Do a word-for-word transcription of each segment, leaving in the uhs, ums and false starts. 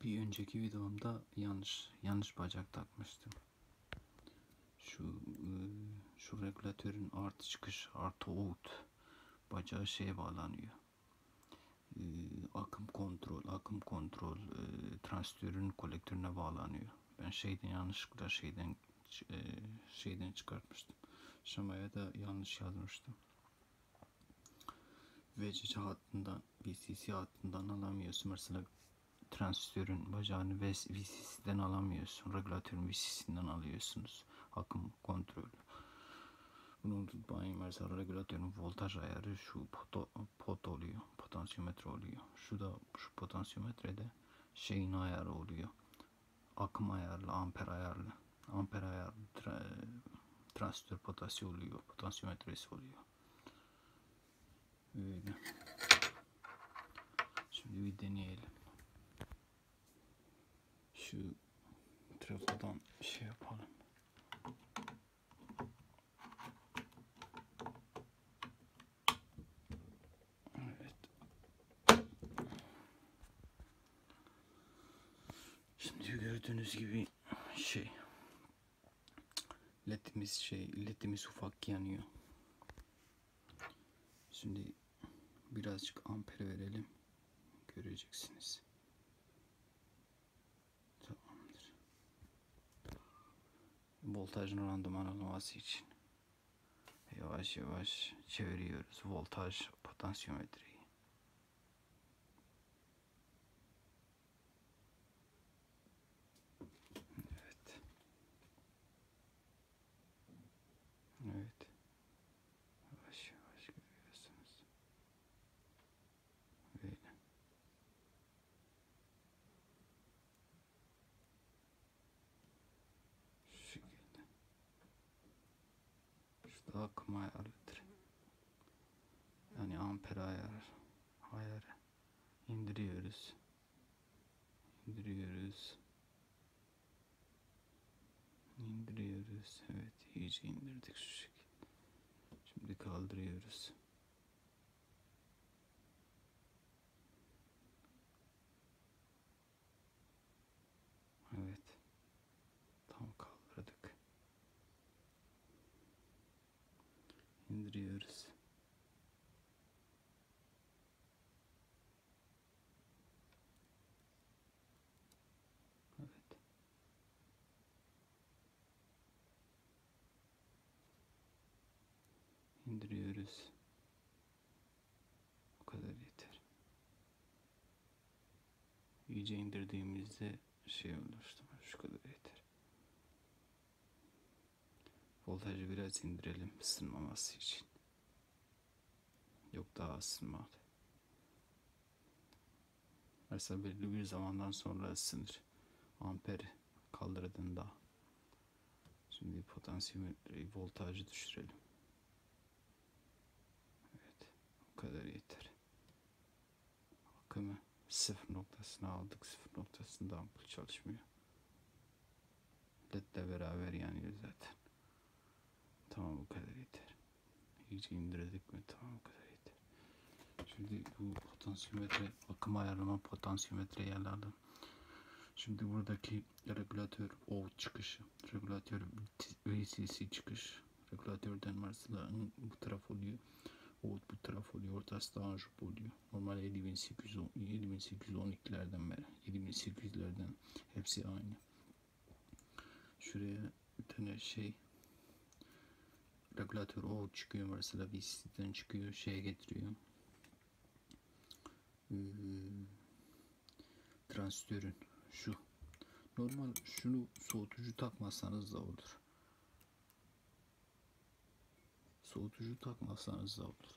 Bir önceki videomda yanlış yanlış bacak takmıştım. Şu şu regülatörün artı çıkış artı out bacağı şeye bağlanıyor. Akım kontrol, akım kontrol transistörün kolektörüne bağlanıyor. Ben şeyden yanlışlıkla şeyden şeyden çıkartmıştım. Şamaya da yanlış yazmıştım. V C C hattından, V C C hattından alamıyorsun. Mesela transistörün bacağını V C C'den alamıyorsun. Regülatörün V C C'den alıyorsunuz. Akım kontrolü. Bunu unutmayın. Mesela regülatörün voltaj ayarı şu pot, pot oluyor. Potansiyometre oluyor. Şu da şu potansiyometrede şeyin ayarı oluyor. Akım ayarlı, amper ayarlı. Amper ayarlı tra, transistör potansiyeli oluyor. Potansiyometresi oluyor. Öyle. Şimdi bir deneyelim. Şu trafodan şey yapalım. Evet. Şimdi gördüğünüz gibi şey ledimiz şey ledimiz ufak yanıyor. Şimdi birazcık amper verelim. Göreceksiniz. Tamamdır. Voltajın randıman olması için yavaş yavaş çeviriyoruz voltaj potansiyometreyi. Evet. Evet. Yavaş yavaş görüyorsunuz. Böyle. Şu şekilde. Şurada akım ayarıdır. Yani amper ayar, ayarı indiriyoruz. İndiriyoruz. İndiriyoruz. Evet, iyice indirdik şu şekilde. Şimdi kaldırıyoruz. Evet. Tam kaldırdık. İndiriyoruz. Evet. İndiriyoruz. Bu kadar yeter. İyice indirdiğimizde şey oluştu. Şu kadar yeter. Voltajı biraz indirelim ısınmaması için. Yok, daha ısınmadı. Mesela belli bir zamandan sonra ısınır. Amper kaldırdığında. Şimdi potansiyometreyi, voltajı düşürelim. Evet. Bu kadar yeter. Akımı sıfır noktasına aldık. Sıfır noktasında ampul çalışmıyor. Ledle beraber yanıyor zaten. Tamam, bu kadar yeter. İyice indirdik mi? Tamam, bu kadar yeter. Şimdi bu potansiyometre, akım ayarlama potansiyometreyi alalım. Şimdi buradaki regülatör out çıkışı, regülatör V C C çıkış, regülatörden mesela bu taraf oluyor, out bu taraf oluyor, ortası da anjup oluyor. Normal yedi bin sekiz yüz on ikilerden beri, yedi bin sekiz yüzlerden hepsi aynı. Şuraya bir tane şey, regülatör out çıkıyor mesela, V C C'den çıkıyor, şeye getiriyor. Hmm, transistörün şu. Normal şunu soğutucu takmazsanız da olur. Soğutucu takmazsanız da olur.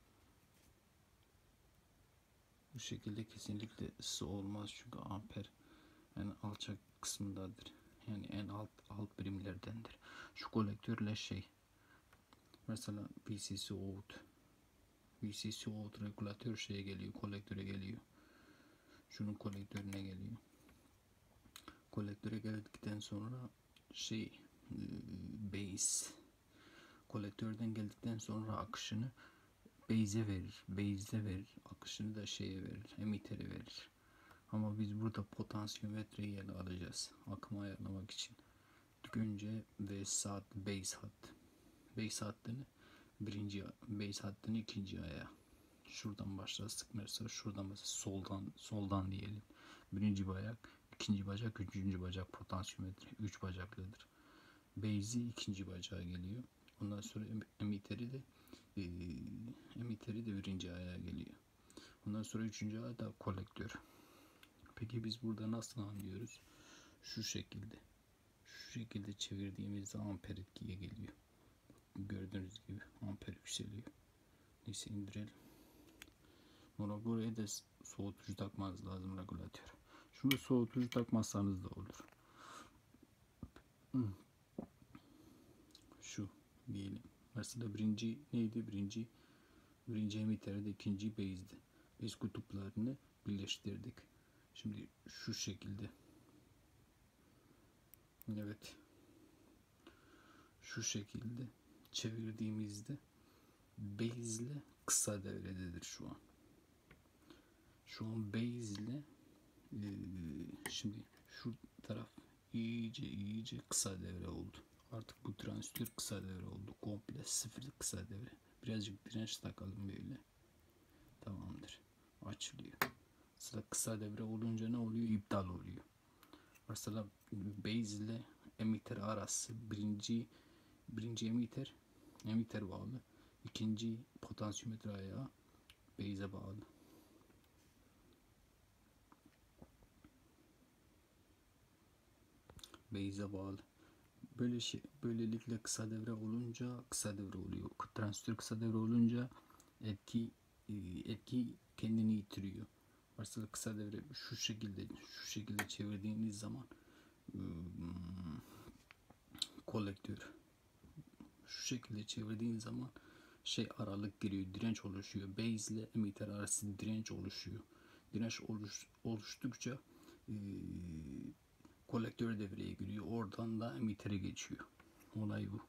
Bu şekilde kesinlikle ısı olmaz çünkü amper en alçak kısmındadır. Yani en alt alt birimlerdendir. Şu kolektörle şey. Mesela V C C out. V C C out regülatör şeye geliyor, kolektöre geliyor. Şunun kolektörüne geliyor. Kolektöre geldikten sonra şey base, kolektörden geldikten sonra akışını base'e verir. Base'e verir. Akışını da şeye verir. Emitter'e verir. Ama biz burada potansiyometreyi ele alacağız. Akımı ayarlamak için. İlk önce V saat base hat. Base hattını birinci, base hattını ikinci ayağa. Şuradan başlarsak mesela şuradan mesela soldan soldan diyelim. Birinci bacak, ikinci bacak, üçüncü bacak potansiyometre. Üç bacaklıdır. Base'i ikinci bacağa geliyor. Ondan sonra emiteri de e, emiteri de birinci ayağa geliyor. Ondan sonra üçüncü ayağı da kolektör. Peki biz burada nasıl anlıyoruz? Şu şekilde. Şu şekilde çevirdiğimizde amper etkiye geliyor. Gördüğünüz gibi amper yükseliyor. Neyse indirelim. Sonra buraya da soğutucu takmanız lazım, regülatör. Şunu soğutucu takmazsanız da olur. Şu diyelim. Mesela birinci neydi? Birinci birinci emitterde, ikinci base'di. Base kutuplarını birleştirdik. Şimdi şu şekilde. Evet. Şu şekilde çevirdiğimizde base ile kısa devrededir şu an. Şu an base ile e, şimdi şu taraf iyice iyice kısa devre oldu. Artık bu transistör kısa devre oldu. Komple sıfır kısa devre. Birazcık direnç takalım böyle. Tamamdır. Açılıyor. Sıra kısa devre olunca ne oluyor? İptal oluyor. Mesela base ile emitter arası birinci birinci emitter emitter bağlı. İkinci potansiyometre ayağı base'e bağlı. Base'e bağlı. Böyle şey, böylelikle kısa devre olunca kısa devre oluyor. Transistör kısa devre olunca etki etki kendini yitiriyor. Mesela kısa devre şu şekilde şu şekilde çevirdiğiniz zaman hmm, kolektör şu şekilde çevirdiğiniz zaman şey aralık giriyor, direnç oluşuyor. Base ile emitter arası direnç oluşuyor. Direnç oluş, oluştukça e, kolektör devreye giriyor. Oradan da emittere geçiyor. Olay bu.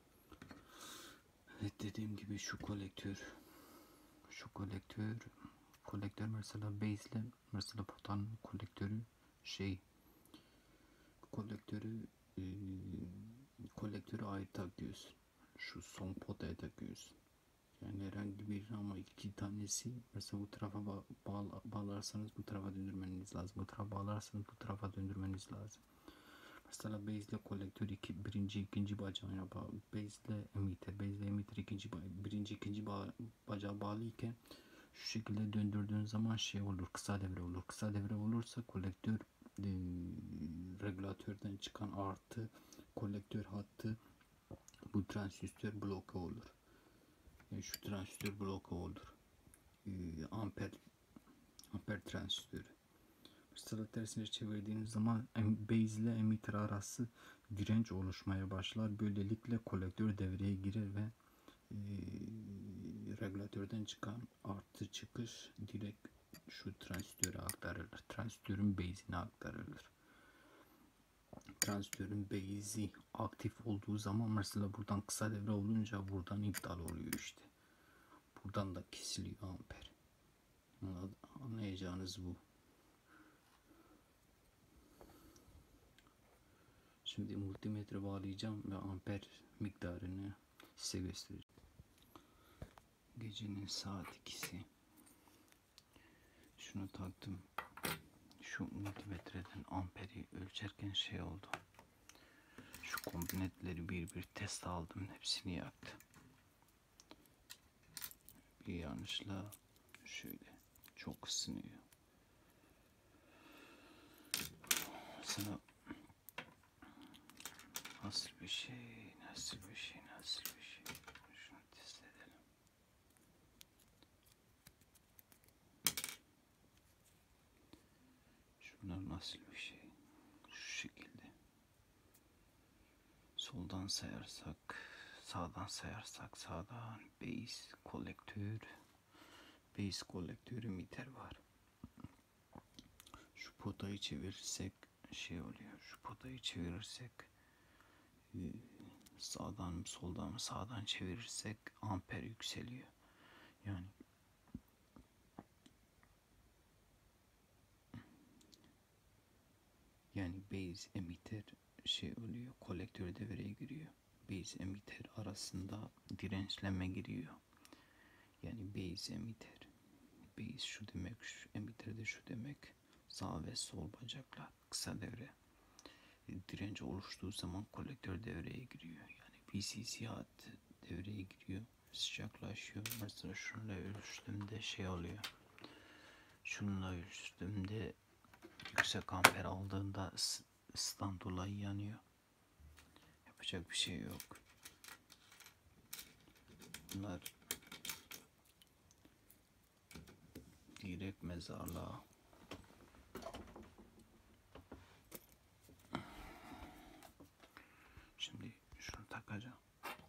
Evet, dediğim gibi şu kolektör şu kolektör kolektör mesela base ile mesela potan kolektörü şey kolektörü e, kolektörü ayrı takıyorsun. Şu son potaya takıyorsun. Yani herhangi bir ama iki tanesi mesela bu tarafa bağ, bağ, bağlarsanız bu tarafa döndürmeniz lazım. Bu tarafa bağlarsanız bu tarafa döndürmeniz lazım. Mesela base ile kolektör iki, birinci ikinci bacağına bağlı. Base ile emitter, base ile emitter ikinci birinci ikinci bağ, bacağı bağlı iken şu şekilde döndürdüğün zaman şey olur, kısa devre olur. Kısa devre olursa kolektör e, regülatörden çıkan artı kolektör hattı bu transistör bloka olur. Yani şu transistör bloka olur. E, amper amper transistörü. Mesela tersine çevirdiğiniz zaman base ile emitter arası direnç oluşmaya başlar. Böylelikle kolektör devreye girer ve e, regülatörden çıkan artı çıkış direkt şu transistöre aktarılır. Transistörün base'ine aktarılır. Transistörün base'i aktif olduğu zaman mesela buradan kısa devre olunca buradan iptal oluyor işte. Buradan da kesiliyor amper. Anlayacağınız bu. Şimdi multimetre bağlayacağım ve amper miktarını size göstereceğim. Gecenin saat ikisi. Şunu taktım. Şu multimetreden amperi ölçerken şey oldu. Şu kombinetleri bir bir test aldım. Hepsini yaktım. Bir yanlışla şöyle çok ısınıyor. Sana nasıl bir şey, nasıl bir şey, nasıl bir şey. Şunu test edelim. Şunlar nasıl bir şey. Şu şekilde. Soldan sayarsak, sağdan sayarsak sağdan base kolektör, base kolektör emitter var. Şu potayı çevirirsek şey oluyor. Şu potayı çevirirsek sağdan mı soldan mı sağdan çevirirsek amper yükseliyor. Yani Yani base emitter şey oluyor, kolektör devreye giriyor. Base emitter arasında dirençleme giriyor. Yani base emitter. Base şu demek, şu emitter de şu demek. Sağ ve sol bacaklar kısa devre. Direnç oluştuğu zaman kolektör devreye giriyor. Yani V C C hat devreye giriyor. Sıcaklaşıyor. Mesela şununla ölçtüğümde şey oluyor. Şununla ölçtüğümde yüksek amper aldığında ısıdan dolayı yanıyor. Yapacak bir şey yok. Bunlar direkt mezarlığa. Şimdi şunu takacağım.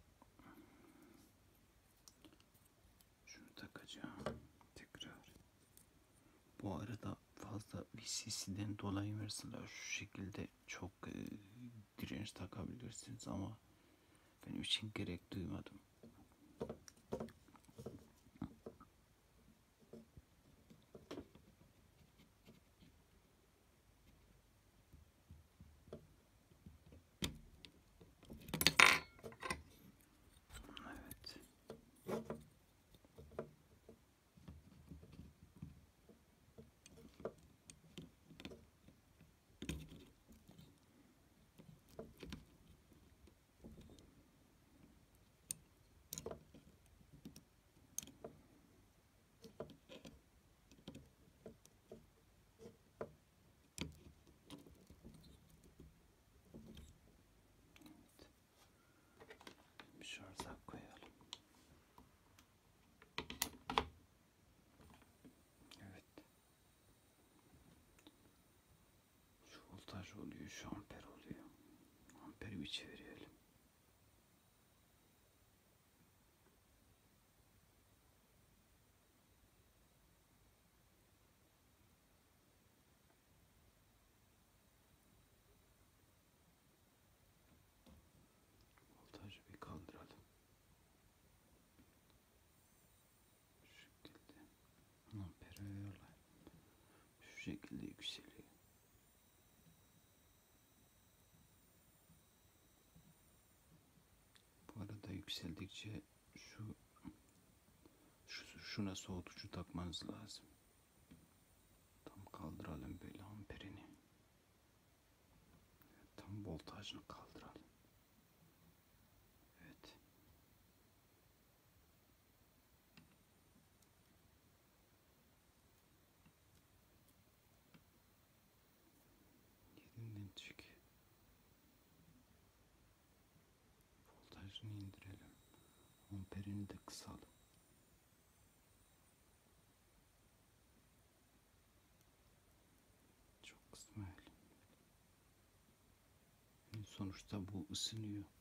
Şunu takacağım. Tekrar. Bu arada fazla V C C'den dolayı mesela şu şekilde çok e, direnç takabilirsiniz ama benim için gerek duymadım. Evet. Şarja koyalım. Evet. Şu voltaj oluyor, şu amper oluyor. Amperi bir çevirelim. Voltajı bir kaldıralım. Şu şekilde. Amperi ayarlayalım. Şu şekilde yükseliyor. Bu arada yükseldikçe şu, şu şuna soğutucu takmanız lazım. Tam kaldıralım böyle amperini. Tam voltajını kaldıralım. Evet. Yerinden çık. Voltajını indirelim. Amperini de kısalım. Çok kısmayalım. Sonuçta bu ısınıyor.